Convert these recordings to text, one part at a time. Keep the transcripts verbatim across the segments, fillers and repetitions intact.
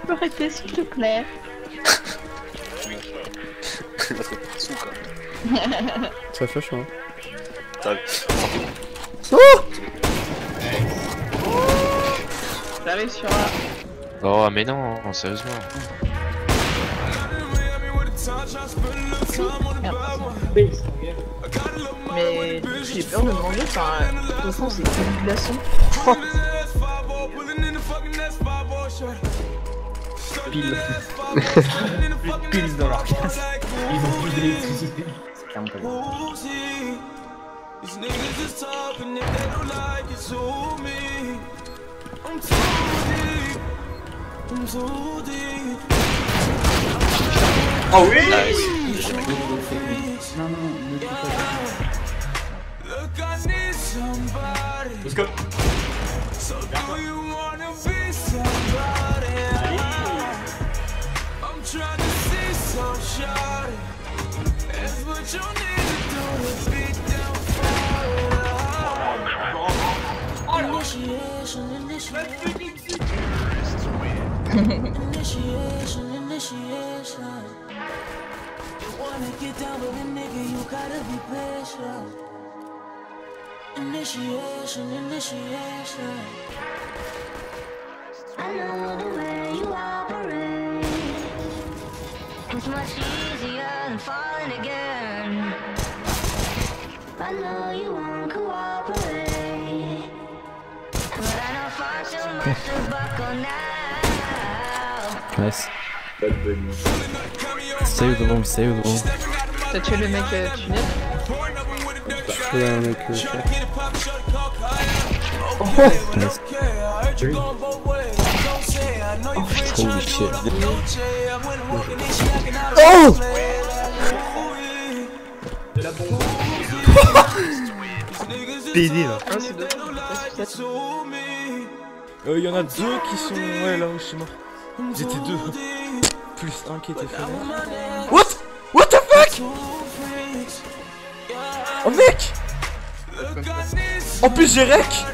peux arrêter s'il te plaît? Il va te faire sous quoi. Ça fait chaud. T'as... Oh! J'arrive sur la... Oh mais non, sérieusement. Oui. Mais j'ai peur de manger, enfin, de toute façon c'est que du glaçon. Pile. Pile dans leur casse. Ils ont plus d'électricité. C'est clairement pas bien. Oh oui! Nice. Non, non, non, ne dis pas Let's go! Initiation, initiation. You wanna get down with a nigga, you gotta be patient. Initiation, initiation. I know the way you operate. It's much easier than falling again. I know you won't cooperate, but I know far too much to buckle now. Nice. Save the room, save the room. T'as tué le mec euh, tunnel? Là, un mec. Euh, Oh, nice. Holy shit. Oh! Pédé là. oh c'est deux. Euh, y en a deux qui sont... Ouais, là où je suis mort. J'étais deux. Plus un qui était fait. What? What the fuck? Oh mec! En plus j'ai rec!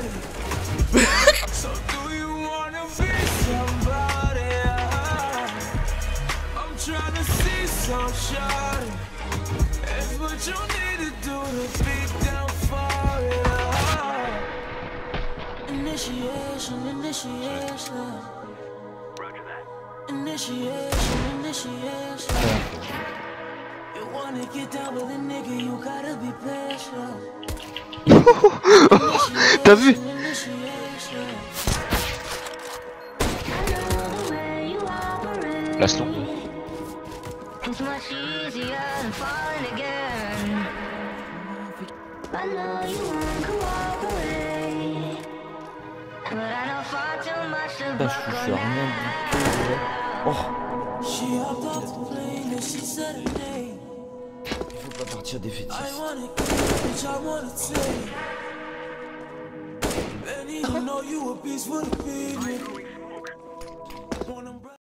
Initiation, initiation. Initiation, initiation. You wanna get down with a nigga, you gotta be patient. T'as vu? Place longue. It's much easier than falling again. I know you won't cooperate, but I know far too much to buckle now. She hopped off the plane and she said her name. Il faut pas partir défaitiste. I wanna get bitch, I wanna take. And even though you a beast with a beat.